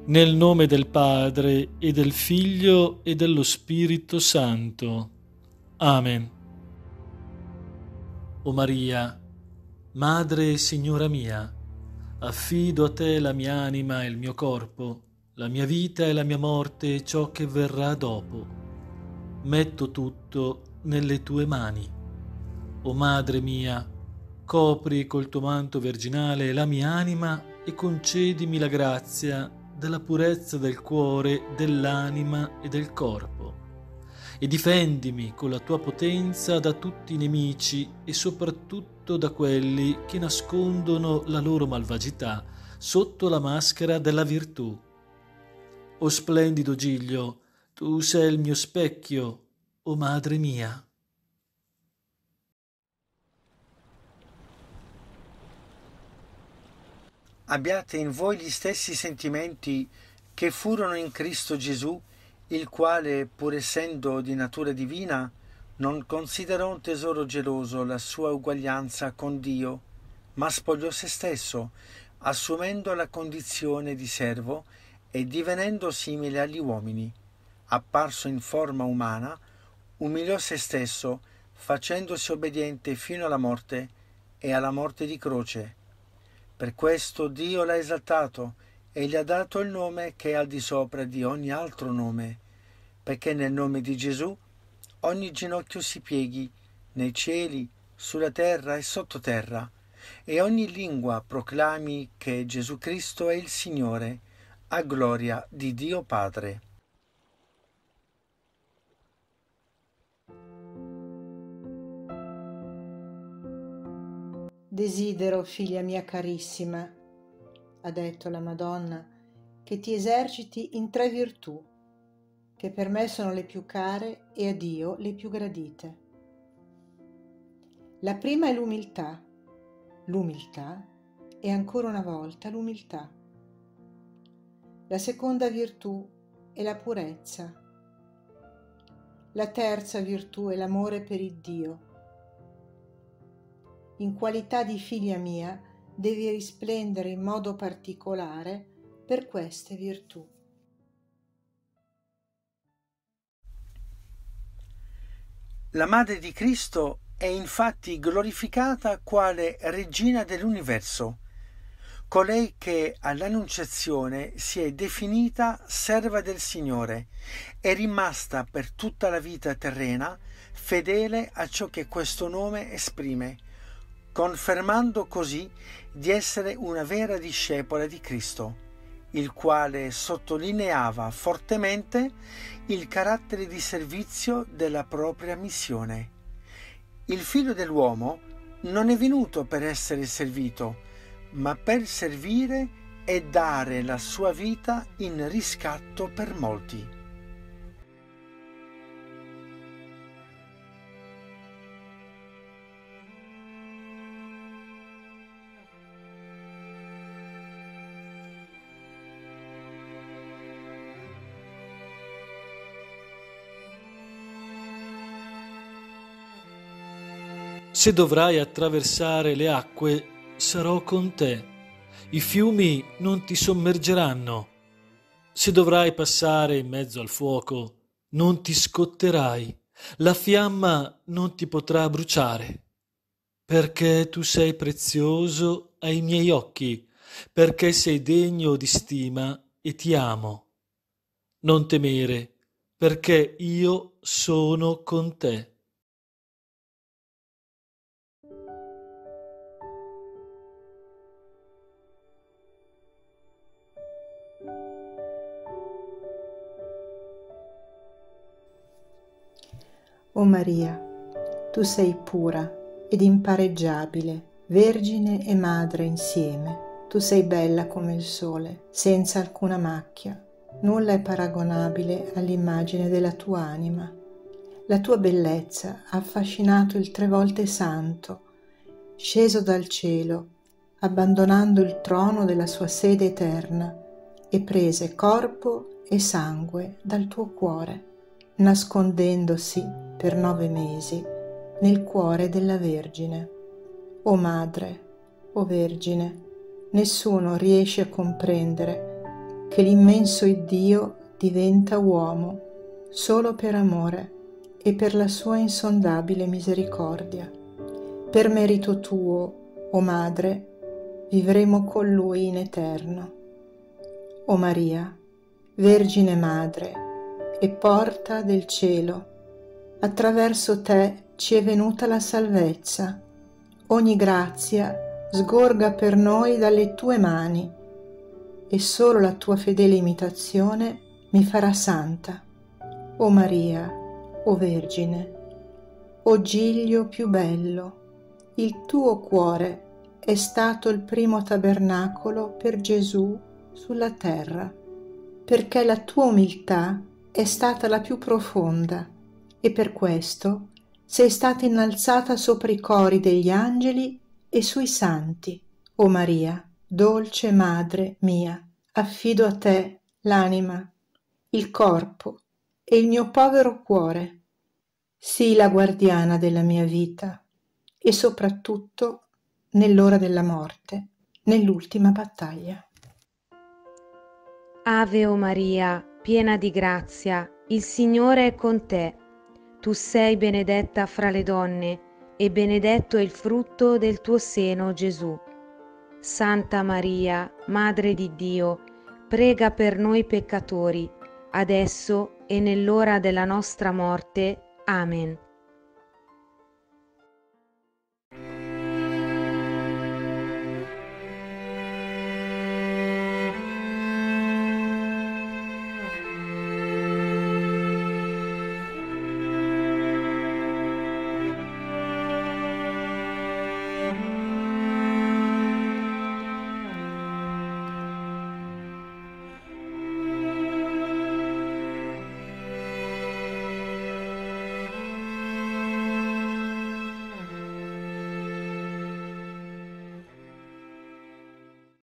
Nel nome del Padre e del Figlio e dello Spirito Santo. Amen. O Maria, Madre e Signora mia, affido a te la mia anima e il mio corpo, la mia vita e la mia morte e ciò che verrà dopo. Metto tutto nelle tue mani. O Madre mia, copri col tuo manto virginale la mia anima e concedimi la grazia della purezza del cuore, dell'anima e del corpo. E difendimi con la tua potenza da tutti i nemici e soprattutto da quelli che nascondono la loro malvagità sotto la maschera della virtù. O splendido Giglio, tu sei il mio specchio, o Madre mia. Abbiate in voi gli stessi sentimenti che furono in Cristo Gesù, il quale, pur essendo di natura divina, non considerò un tesoro geloso la sua uguaglianza con Dio, ma spogliò se stesso, assumendo la condizione di servo e divenendo simile agli uomini. Apparso in forma umana, umiliò se stesso, facendosi obbediente fino alla morte e alla morte di croce. Per questo Dio l'ha esaltato e gli ha dato il nome che è al di sopra di ogni altro nome, perché nel nome di Gesù ogni ginocchio si pieghi, nei cieli, sulla terra e sottoterra, e ogni lingua proclami che Gesù Cristo è il Signore, a gloria di Dio Padre. Desidero, figlia mia carissima, ha detto la Madonna, che ti eserciti in 3 virtù, che per me sono le più care e a Dio le più gradite. La prima è l'umiltà e ancora una volta l'umiltà. La seconda virtù è la purezza. La terza virtù è l'amore per il Dio. In qualità di figlia mia devi risplendere in modo particolare per queste virtù. La Madre di Cristo è infatti glorificata quale Regina dell'universo, colei che all'Annunciazione si è definita serva del Signore, è rimasta per tutta la vita terrena fedele a ciò che questo nome esprime, confermando così di essere una vera discepola di Cristo, il quale sottolineava fortemente il carattere di servizio della propria missione. Il Figlio dell'uomo non è venuto per essere servito, ma per servire e dare la sua vita in riscatto per molti. Se dovrai attraversare le acque, sarò con te. I fiumi non ti sommergeranno. Se dovrai passare in mezzo al fuoco, non ti scotterai. La fiamma non ti potrà bruciare. Perché tu sei prezioso ai miei occhi, perché sei degno di stima e ti amo. Non temere, perché io sono con te. O Maria, tu sei pura ed impareggiabile, vergine e madre insieme. Tu sei bella come il sole, senza alcuna macchia. Nulla è paragonabile all'immagine della tua anima. La tua bellezza ha affascinato il 3 volte santo, sceso dal cielo, abbandonando il trono della sua sede eterna, e prese corpo e sangue dal tuo cuore, nascondendosi per 9 mesi nel cuore della Vergine. O Madre, o Vergine, nessuno riesce a comprendere che l'immenso Iddio diventa uomo solo per amore e per la sua insondabile misericordia. Per merito tuo, o Madre, vivremo con Lui in eterno. O Maria, Vergine Madre e porta del cielo, attraverso te ci è venuta la salvezza. Ogni grazia sgorga per noi dalle tue mani e solo la tua fedele imitazione mi farà santa. O Maria, o Vergine, o Giglio più bello, il tuo cuore è stato il primo tabernacolo per Gesù sulla terra, perché la tua umiltà è stata la più profonda e per questo sei stata innalzata sopra i cori degli angeli e sui santi. O Maria, dolce Madre mia, affido a te l'anima, il corpo e il mio povero cuore. Sii la guardiana della mia vita e soprattutto nell'ora della morte, nell'ultima battaglia. Ave o Maria, piena di grazia, il Signore è con te. Tu sei benedetta fra le donne e benedetto è il frutto del tuo seno, Gesù. Santa Maria, Madre di Dio, prega per noi peccatori, adesso e nell'ora della nostra morte. Amen.